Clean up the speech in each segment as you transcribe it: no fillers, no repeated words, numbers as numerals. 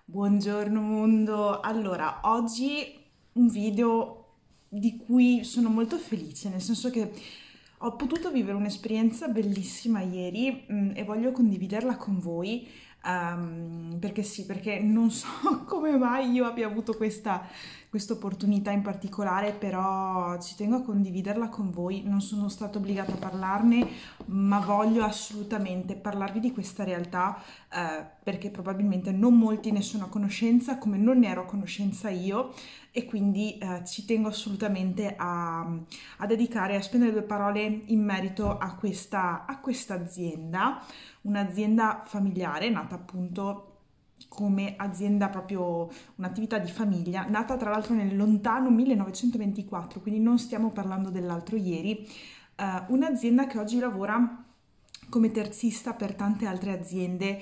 Buongiorno mondo! Allora, oggi un video di cui sono molto felice, nel senso che ho potuto vivere un'esperienza bellissima ieri, e voglio condividerla con voi, perché sì, perché non so come mai io abbia avuto questa opportunità in particolare, però ci tengo a condividerla con voi. Non sono stata obbligata a parlarne, ma voglio assolutamente parlarvi di questa realtà, perché probabilmente non molti ne sono a conoscenza, come non ne ero a conoscenza io, e quindi ci tengo assolutamente a dedicare, a spendere due parole in merito a questa azienda, un'azienda familiare nata appunto come azienda, proprio un'attività di famiglia, nata tra l'altro nel lontano 1924, quindi non stiamo parlando dell'altro ieri, un'azienda che oggi lavora come terzista per tante altre aziende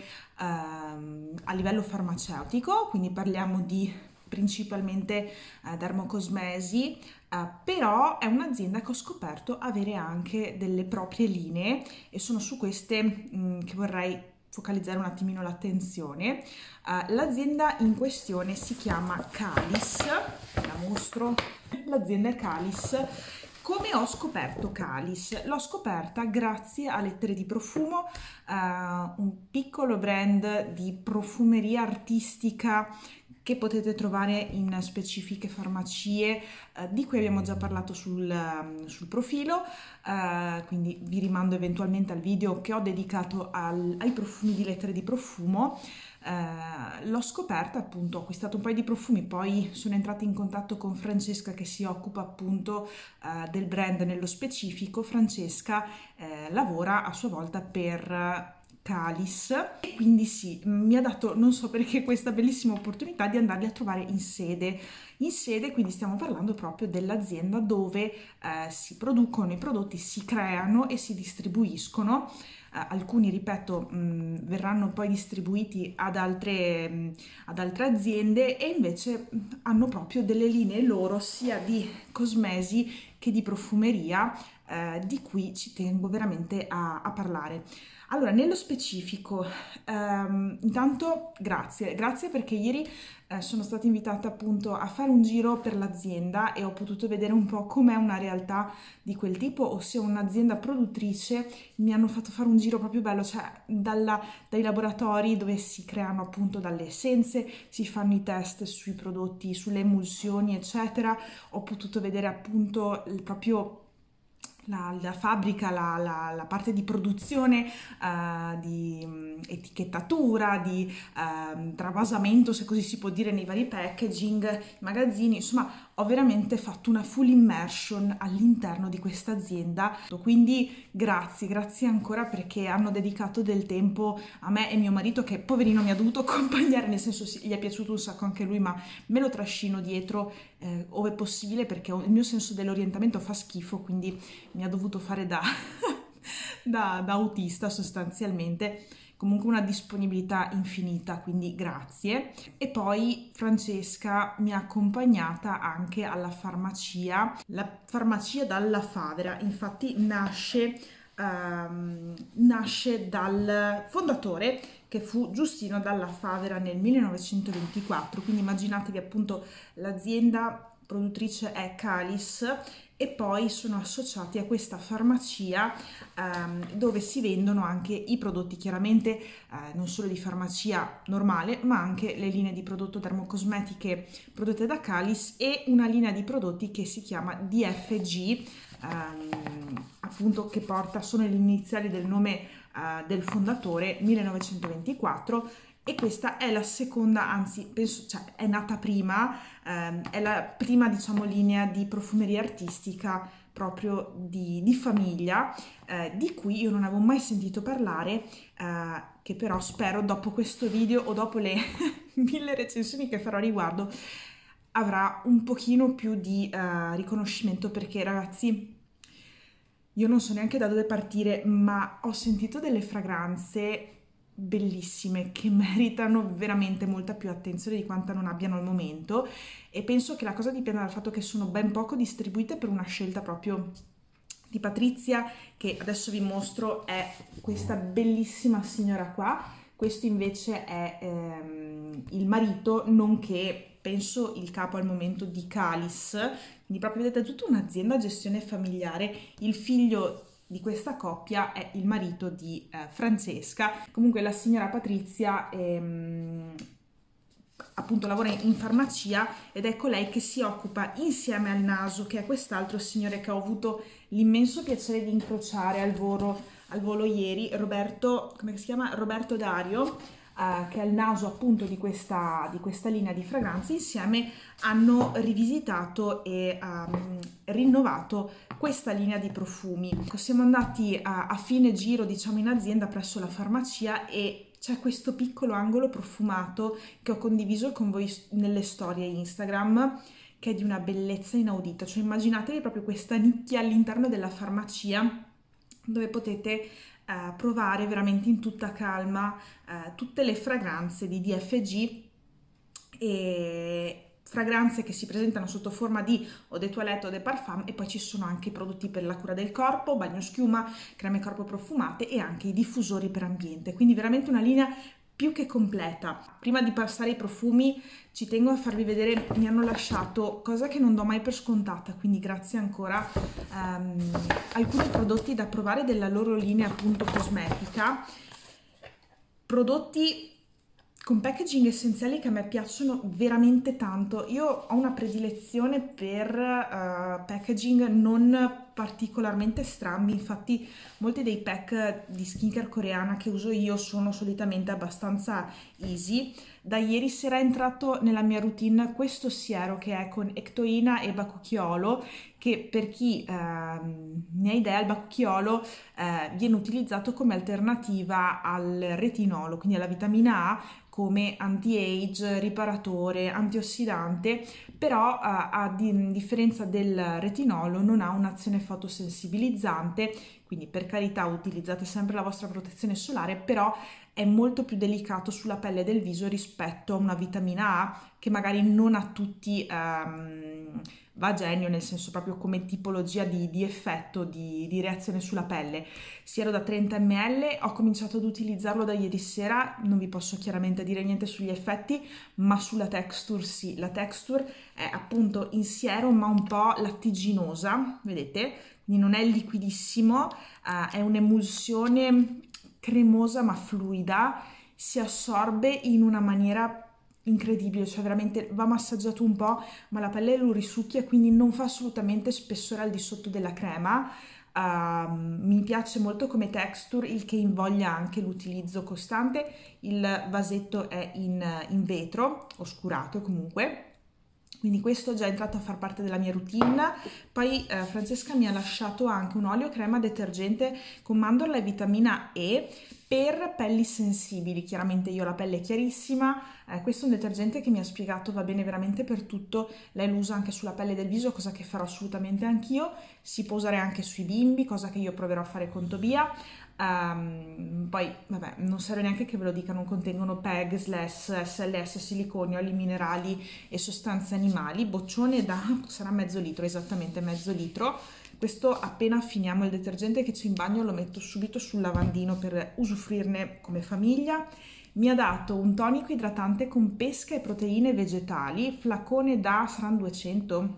a livello farmaceutico, quindi parliamo di principalmente dermocosmesi, però è un'azienda che ho scoperto avere anche delle proprie linee e sono su queste che vorrei focalizzare un attimino l'attenzione. L'azienda in questione si chiama Calis, la mostro, l'azienda è Calis. Come ho scoperto Calis? L'ho scoperta grazie a Lettere di Profumo, un piccolo brand di profumeria artistica che potete trovare in specifiche farmacie, di cui abbiamo già parlato sul profilo, quindi vi rimando eventualmente al video che ho dedicato ai profumi di Lettere di Profumo. L'ho scoperta appunto, ho acquistato un paio di profumi, poi sono entrata in contatto con Francesca che si occupa appunto del brand nello specifico. Francesca lavora a sua volta per Calis e quindi sì, mi ha dato, non so perché, questa bellissima opportunità di andarli a trovare in sede, quindi stiamo parlando proprio dell'azienda dove si producono i prodotti, si creano e si distribuiscono. Alcuni, ripeto, verranno poi distribuiti ad altre aziende, e invece hanno proprio delle linee loro sia di cosmesi che di profumeria, di cui ci tengo veramente a parlare. Allora, nello specifico, intanto grazie perché ieri sono stata invitata appunto a fare un giro per l'azienda e ho potuto vedere un po' com'è una realtà di quel tipo, ossia un'azienda produttrice. Mi hanno fatto fare un giro proprio bello, cioè dai laboratori dove si creano appunto dalle essenze, si fanno i test sui prodotti, sulle emulsioni, eccetera. Ho potuto vedere appunto proprio la fabbrica, la parte di produzione, di etichettatura, di travasamento, se così si può dire, nei vari packaging, magazzini. Insomma, ho veramente fatto una full immersion all'interno di questa azienda, quindi grazie ancora, perché hanno dedicato del tempo a me e mio marito, che poverino mi ha dovuto accompagnare, nel senso sì, gli è piaciuto un sacco anche lui, ma me lo trascino dietro ove possibile, perché il mio senso dell'orientamento fa schifo, quindi mi ha dovuto fare da autista sostanzialmente. Comunque una disponibilità infinita, quindi grazie. E poi Francesca mi ha accompagnata anche alla farmacia, la farmacia Dalla Favera. Infatti nasce dal fondatore, che fu Giustino Dalla Favera nel 1924, quindi immaginatevi appunto, l'azienda produttrice è Calis e poi sono associati a questa farmacia, dove si vendono anche i prodotti, chiaramente non solo di farmacia normale, ma anche le linee di prodotto dermocosmetiche prodotte da Calis e una linea di prodotti che si chiama DFG, appunto, che sono le iniziali del nome del fondatore, 1924. E questa è la seconda, anzi penso, cioè è nata prima, è la prima, diciamo, linea di profumeria artistica proprio di famiglia, di cui io non avevo mai sentito parlare, che però spero dopo questo video o dopo le 1000 recensioni che farò a riguardo avrà un pochino più di riconoscimento, perché ragazzi, io non so neanche da dove partire, ma ho sentito delle fragranze bellissime che meritano veramente molta più attenzione di quanta non abbiano al momento, e penso che la cosa dipenda dal fatto che sono ben poco distribuite, per una scelta proprio di Patrizia, che adesso vi mostro. È questa bellissima signora qua. questo invece è il marito, nonché penso il capo al momento di Calis, quindi proprio vedete tutta un'azienda a gestione familiare. Il figlio di questa coppia è il marito di Francesca. Comunque la signora Patrizia appunto lavora in farmacia ed è colei che si occupa insieme al Naso, che è quest'altro signore che ho avuto l'immenso piacere di incrociare al volo ieri, Roberto, come si chiama? Roberto Dario, che è il Naso appunto di questa linea di fragranze. Insieme hanno rivisitato e rinnovato questa linea di profumi. Siamo andati a fine giro, diciamo, in azienda presso la farmacia e c'è questo piccolo angolo profumato che ho condiviso con voi nelle storie Instagram, che è di una bellezza inaudita. Cioè immaginatevi proprio questa nicchia all'interno della farmacia dove potete provare veramente in tutta calma tutte le fragranze di DFG, e fragranze che si presentano sotto forma di eau de toilette o de parfum, e poi ci sono anche i prodotti per la cura del corpo, bagno schiuma, creme corpo profumate e anche i diffusori per ambiente, quindi veramente una linea più che completa. Prima di passare ai profumi ci tengo a farvi vedere, mi hanno lasciato, cosa che non do mai per scontata, quindi grazie ancora, alcuni prodotti da provare della loro linea appunto cosmetica, prodotti con packaging essenziali che a me piacciono veramente tanto. Io ho una predilezione per packaging non particolarmente strambi, infatti molti dei pack di skincare coreana che uso io sono solitamente abbastanza easy. Da ieri sera è entrato nella mia routine questo siero che è con ectoina e bakuchiolo, che per chi ne ha idea, il bakuchiolo viene utilizzato come alternativa al retinolo, quindi alla vitamina A, come anti-age, riparatore, antiossidante, però a differenza del retinolo non ha un'azione fotosensibilizzante, quindi per carità utilizzate sempre la vostra protezione solare, però è molto più delicato sulla pelle del viso rispetto a una vitamina A che magari non a tutti va a genio, nel senso proprio come tipologia di effetto, di reazione sulla pelle. Siero da 30 ml, ho cominciato ad utilizzarlo da ieri sera, non vi posso chiaramente dire niente sugli effetti, ma sulla texture sì. La texture è appunto in siero ma un po' lattiginosa, vedete? Quindi non è liquidissimo, è un'emulsione cremosa ma fluida, si assorbe in una maniera incredibile, cioè veramente va massaggiato un po', ma la pelle lo risucchia, quindi non fa assolutamente spessore al di sotto della crema. Mi piace molto come texture, il che invoglia anche l'utilizzo costante. Il vasetto è in vetro, oscurato comunque, quindi questo è già entrato a far parte della mia routine. Poi Francesca mi ha lasciato anche un olio crema detergente con mandorla e vitamina E per pelli sensibili. Chiaramente io ho la pelle chiarissima, questo è un detergente che mi ha spiegato va bene veramente per tutto. Lei lo usa anche sulla pelle del viso, cosa che farò assolutamente anch'io. Si può usare anche sui bimbi, cosa che io proverò a fare con Tobia. Poi vabbè, non serve neanche che ve lo dica, non contengono PEG, SLS, SLS, siliconi, oli minerali e sostanze animali. Boccione da sarà mezzo litro, esattamente mezzo litro. Questo appena finiamo il detergente che c'è in bagno lo metto subito sul lavandino per usufruirne come famiglia. Mi ha dato un tonico idratante con pesca e proteine vegetali, flacone da saranno 200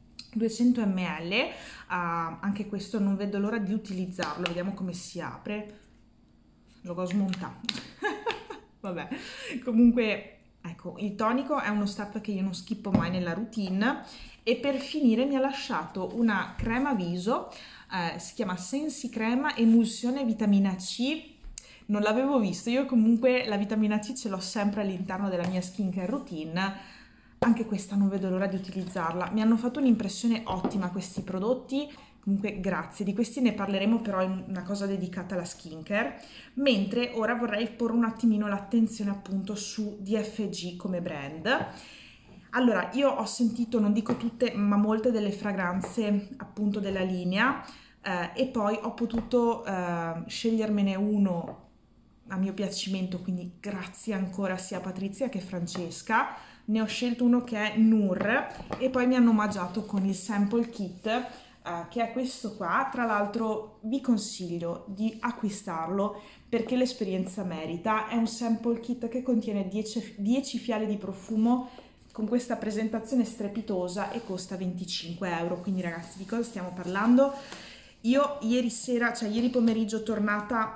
ml, anche questo non vedo l'ora di utilizzarlo, vediamo come si apre, lo ho smontato. Vabbè, comunque ecco, il tonico è uno step che io non schippo mai nella routine. E per finire mi ha lasciato una crema viso, si chiama Sensi Crema Emulsione Vitamina C. Non l'avevo visto, io comunque la vitamina C ce l'ho sempre all'interno della mia skincare routine. Anche questa non vedo l'ora di utilizzarla. Mi hanno fatto un'impressione ottima questi prodotti, comunque grazie. Di questi ne parleremo però in una cosa dedicata alla skincare, mentre ora vorrei porre un attimino l'attenzione appunto su DFG come brand. Allora, io ho sentito, non dico tutte, ma molte delle fragranze appunto della linea, e poi ho potuto scegliermene uno a mio piacimento, quindi grazie ancora sia a Patrizia che a Francesca. Ne ho scelto uno che è Nur e poi mi hanno omaggiato con il sample kit che è questo qua. Tra l'altro vi consiglio di acquistarlo perché l'esperienza merita. È un sample kit che contiene 10 fiale di profumo con questa presentazione strepitosa e costa 25 euro. Quindi ragazzi, di cosa stiamo parlando? Io ieri pomeriggio, tornata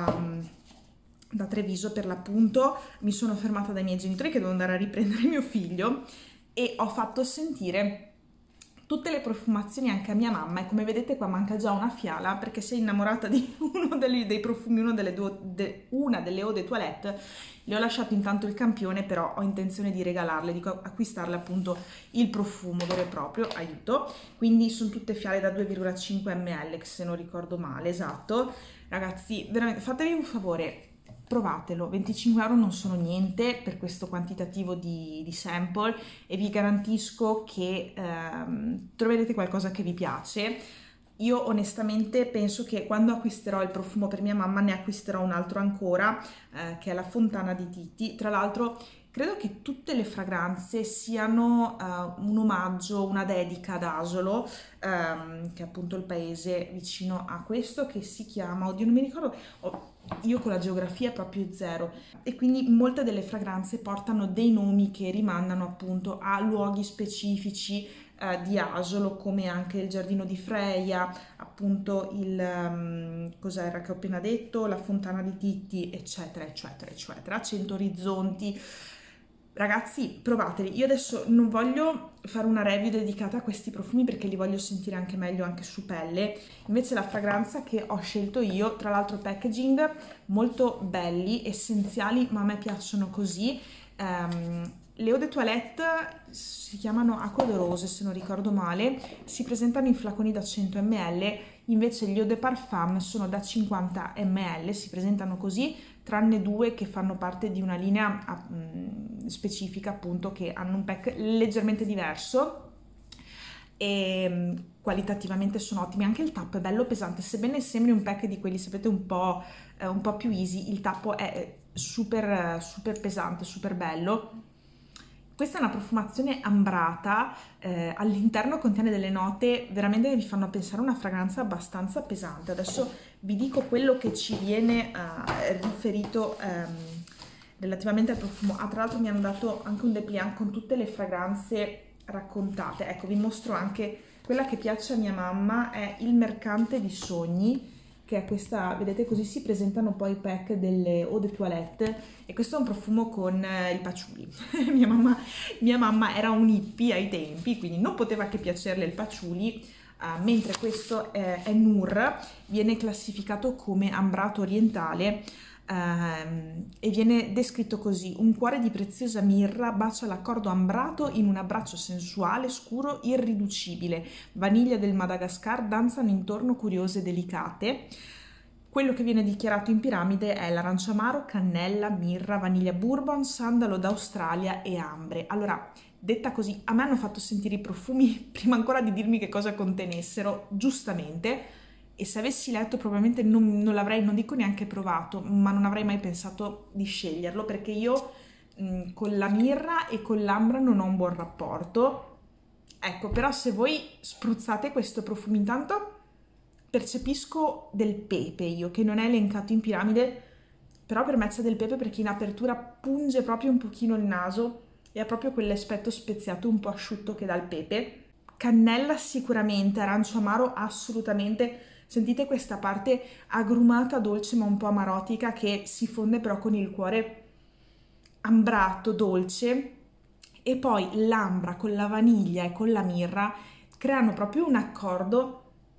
da Treviso per l'appunto, mi sono fermata dai miei genitori che devo andare a riprendere mio figlio e ho fatto sentire tutte le profumazioni anche a mia mamma, e come vedete qua manca già una fiala perché si è innamorata di uno dei profumi, una delle eau de toilette. Le ho lasciato intanto il campione, però ho intenzione di regalarle, di acquistarle appunto il profumo vero e proprio, aiuto. Quindi sono tutte fiale da 2,5 ml, se non ricordo male, esatto. Ragazzi, veramente fatevi un favore, provatelo. 25 euro non sono niente per questo quantitativo di sample e vi garantisco che troverete qualcosa che vi piace. Io onestamente penso che quando acquisterò il profumo per mia mamma ne acquisterò un altro ancora, che è la Fontana di Titti. Tra l'altro credo che tutte le fragranze siano un omaggio, una dedica ad Asolo, che è appunto il paese vicino a questo, che si chiama, oddio non mi ricordo, io con la geografia proprio zero, e quindi molte delle fragranze portano dei nomi che rimandano appunto a luoghi specifici di Asolo, come anche il giardino di Freia, appunto cos'era che ho appena detto, la Fontana di Titti, eccetera eccetera eccetera, 100 orizzonti. Ragazzi, provateli. Io adesso non voglio fare una review dedicata a questi profumi perché li voglio sentire anche meglio anche su pelle. Invece la fragranza che ho scelto io, tra l'altro packaging molto belli, essenziali, ma a me piacciono così. Le eau de toilette si chiamano Acque de Rose, se non ricordo male, si presentano in flaconi da 100 ml, invece gli eau de parfum sono da 50 ml, si presentano così, tranne due che fanno parte di una linea specifica, appunto, che hanno un pack leggermente diverso e qualitativamente sono ottimi. Anche il tappo è bello pesante, sebbene sembri un pack di quelli, sapete, un po' più easy, il tappo è super pesante, super bello. Questa è una profumazione ambrata, all'interno contiene delle note veramente che vi fanno pensare a una fragranza abbastanza pesante. Adesso vi dico quello che ci viene riferito relativamente al profumo. Tra l'altro mi hanno dato anche un dépliant con tutte le fragranze raccontate. Ecco, vi mostro anche quella che piace a mia mamma, è il Mercante di Sogni, che è questa, vedete, così si presentano poi i pack delle eau de toilette, e questo è un profumo con il patchouli. mia mamma era un hippie ai tempi, quindi non poteva che piacerle il patchouli, mentre questo è Noor, viene classificato come ambrato orientale, e viene descritto così: un cuore di preziosa mirra bacia l'accordo ambrato in un abbraccio sensuale, scuro, irriducibile. Vaniglia del Madagascar danzano intorno curiose e delicate. Quello che viene dichiarato in piramide è l'arancia amaro, cannella, mirra, vaniglia bourbon, sandalo d'Australia e ambre. Allora, detta così, a me hanno fatto sentire i profumi prima ancora di dirmi che cosa contenessero, giustamente. E se avessi letto probabilmente non l'avrei, non dico neanche provato, ma non avrei mai pensato di sceglierlo, perché io con la mirra e con l'ambra non ho un buon rapporto. Ecco, però se voi spruzzate questo profumo, intanto percepisco del pepe io, che non è elencato in piramide, però per me c'è del pepe perché in apertura punge proprio un pochino il naso e ha proprio quell'aspetto speziato un po' asciutto che dà il pepe. Cannella sicuramente, arancio amaro assolutamente. Sentite questa parte agrumata, dolce ma un po' amarotica, che si fonde però con il cuore ambrato, dolce, e poi l'ambra con la vaniglia e con la mirra creano proprio un accordo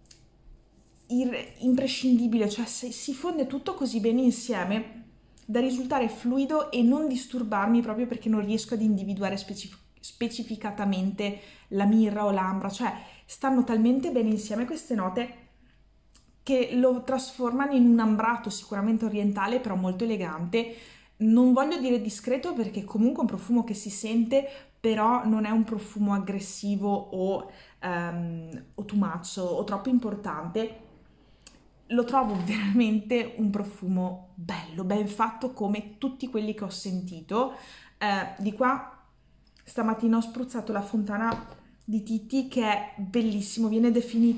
imprescindibile, cioè si fonde tutto così bene insieme da risultare fluido e non disturbarmi, proprio perché non riesco ad individuare specificatamente la mirra o l'ambra, cioè stanno talmente bene insieme queste note che lo trasformano in un ambrato sicuramente orientale, però molto elegante. Non voglio dire discreto perché comunque è un profumo che si sente, però non è un profumo aggressivo o too much o troppo importante. Lo trovo veramente un profumo bello, ben fatto come tutti quelli che ho sentito. Di qua stamattina ho spruzzato la Fontana di Titi che è bellissimo, viene definito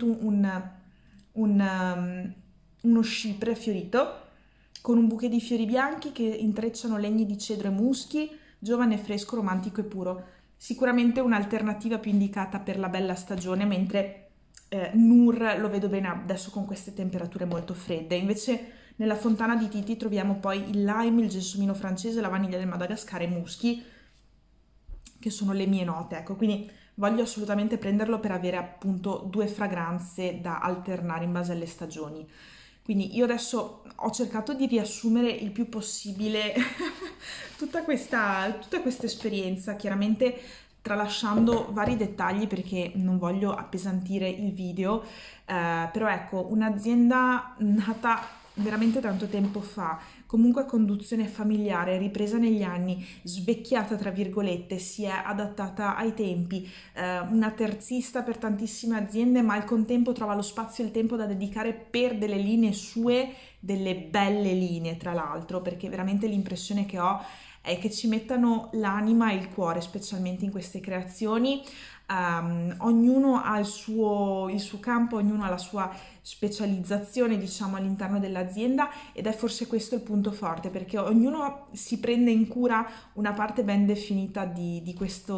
uno scipre fiorito con un bouquet di fiori bianchi che intrecciano legni di cedro e muschi, giovane, fresco, romantico e puro. Sicuramente un'alternativa più indicata per la bella stagione, mentre Noor lo vedo bene adesso con queste temperature molto fredde. Invece nella fontana di Titi troviamo poi il lime, il gelsomino francese, la vaniglia del Madagascar e i muschi, che sono le mie note, ecco, quindi voglio assolutamente prenderlo per avere appunto due fragranze da alternare in base alle stagioni. Quindi io adesso ho cercato di riassumere il più possibile tutta questa esperienza, chiaramente tralasciando vari dettagli perché non voglio appesantire il video, però ecco, un'azienda nata veramente tanto tempo fa, comunque a conduzione familiare, ripresa negli anni, svecchiata tra virgolette, si è adattata ai tempi, una terzista per tantissime aziende, ma al contempo trova lo spazio e il tempo da dedicare per delle linee sue, delle belle linee tra l'altro, perché veramente l'impressione che ho è che ci mettano l'anima e il cuore, specialmente in queste creazioni. Ognuno ha il suo campo, ognuno ha la sua specializzazione, diciamo, all'interno dell'azienda ed è forse questo il punto forte, perché ognuno si prende in cura una parte ben definita di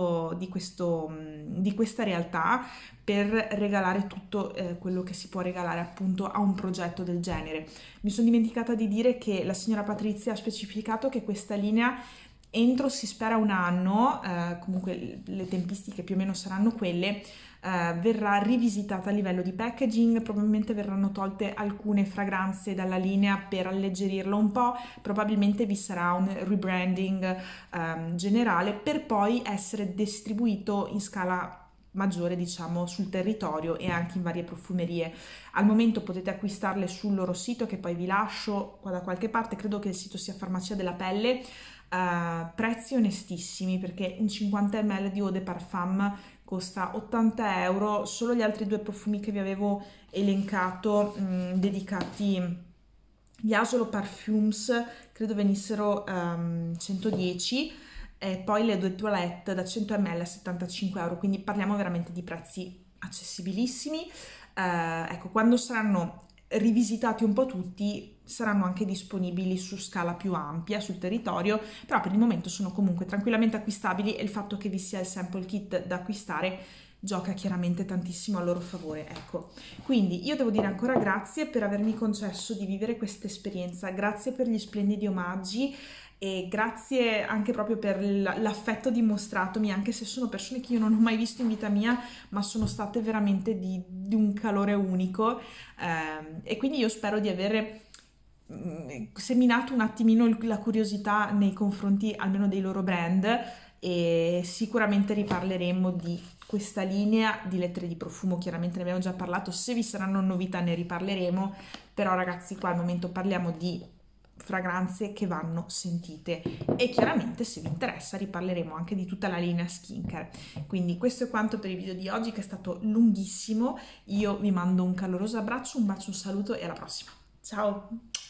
questa realtà per regalare tutto quello che si può regalare appunto a un progetto del genere. Mi sono dimenticata di dire che la signora Patrizia ha specificato che questa linea entro, si spera, un anno, comunque le tempistiche più o meno saranno quelle, verrà rivisitata a livello di packaging, probabilmente verranno tolte alcune fragranze dalla linea per alleggerirlo un po', probabilmente vi sarà un rebranding generale per poi essere distribuito in scala maggiore, diciamo, sul territorio e anche in varie profumerie. Al momento potete acquistarle sul loro sito, che poi vi lascio qua da qualche parte, credo che il sito sia Farmacia della Pelle. Prezzi onestissimi, perché un 50 ml di eau de parfum costa 80 euro. Solo gli altri due profumi che vi avevo elencato, dedicati gli Asolo Parfums, credo venissero 110, e poi le due toilette da 100 ml a 75 euro, quindi parliamo veramente di prezzi accessibilissimi. Ecco, quando saranno rivisitati un po' tutti, saranno anche disponibili su scala più ampia sul territorio, però per il momento sono comunque tranquillamente acquistabili e il fatto che vi sia il sample kit da acquistare gioca chiaramente tantissimo a loro favore, ecco. Quindi io devo dire ancora grazie per avermi concesso di vivere questa esperienza, grazie per gli splendidi omaggi e grazie anche proprio per l'affetto dimostratomi, anche se sono persone che io non ho mai visto in vita mia, ma sono state veramente di un calore unico, e quindi io spero di avere seminato un attimino la curiosità nei confronti almeno dei loro brand, e sicuramente riparleremo di questa linea di lettere di profumo. Chiaramente ne abbiamo già parlato, se vi saranno novità ne riparleremo, però ragazzi qua al momento parliamo di fragranze che vanno sentite e chiaramente se vi interessa riparleremo anche di tutta la linea skincare. Quindi questo è quanto per il video di oggi, che è stato lunghissimo. Io vi mando un caloroso abbraccio, un bacio, un saluto e alla prossima. Ciao!